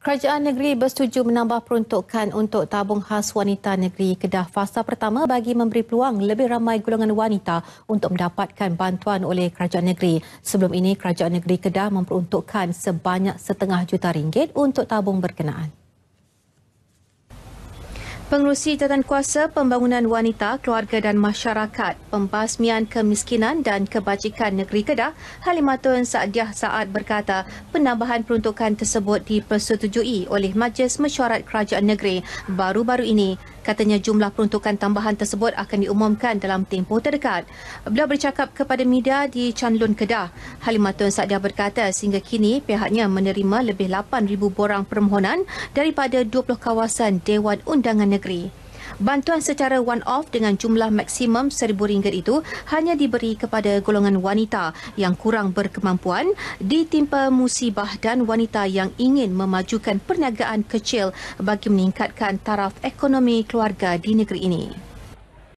Kerajaan negeri bersetuju menambah peruntukan untuk tabung khas wanita negeri Kedah fasa pertama bagi memberi peluang lebih ramai golongan wanita untuk mendapatkan bantuan oleh kerajaan negeri. Sebelum ini, kerajaan negeri Kedah memperuntukkan sebanyak RM500,000 untuk tabung berkenaan. Pengerusi Jawatankuasa Pembangunan Wanita, Keluarga dan Masyarakat, Pembasmian Kemiskinan dan Kebajikan Negeri Kedah, Halimatun Saadiah Saad berkata penambahan peruntukan tersebut dipersetujui oleh Majlis Mesyuarat Kerajaan Negeri baru-baru ini. Katanya jumlah peruntukan tambahan tersebut akan diumumkan dalam tempoh terdekat. Beliau bercakap kepada media di Chanlun, Kedah. Halimatun Saadiah berkata sehingga kini pihaknya menerima lebih 8,000 borang permohonan daripada 20 kawasan Dewan Undangan Negeri. Bantuan secara one-off dengan jumlah maksimum RM1,000 itu hanya diberi kepada golongan wanita yang kurang berkemampuan, ditimpa musibah dan wanita yang ingin memajukan perniagaan kecil bagi meningkatkan taraf ekonomi keluarga di negeri ini.